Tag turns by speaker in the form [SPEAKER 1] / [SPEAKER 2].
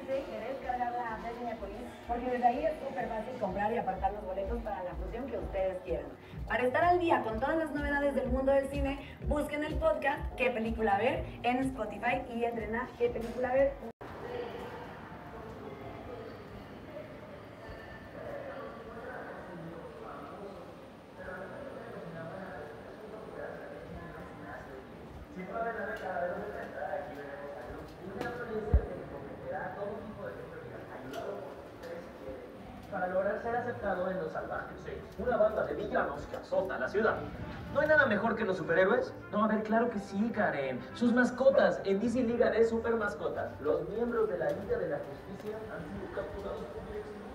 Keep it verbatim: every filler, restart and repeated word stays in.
[SPEAKER 1] asegúrense de descargar la app de Cinépolis, porque desde ahí es súper fácil comprar y apartar los boletos para la función que ustedes quieran. Para estar al día con todas las novedades del mundo del cine, busquen el podcast ¿Qué película ver? En Spotify y entren a ¿Qué película ver?
[SPEAKER 2] Para lograr ser aceptado en Los Salvajes seis, una banda de villanos que azota la ciudad. ¿No hay nada mejor que los superhéroes? No, a ver, claro que sí, Karen. Sus mascotas en D C Liga de Super Mascotas. Los miembros de la Liga de la Justicia han sido capturados por el